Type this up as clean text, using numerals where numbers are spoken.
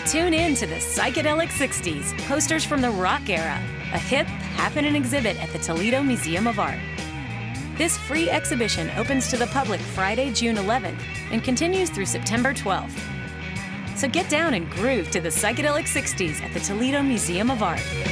Tune in to the Psychedelic 60s, posters from the rock era, a hip, happening exhibit at the Toledo Museum of Art. This free exhibition opens to the public Friday, June 11th and continues through September 12th. So get down and groove to the Psychedelic 60s at the Toledo Museum of Art.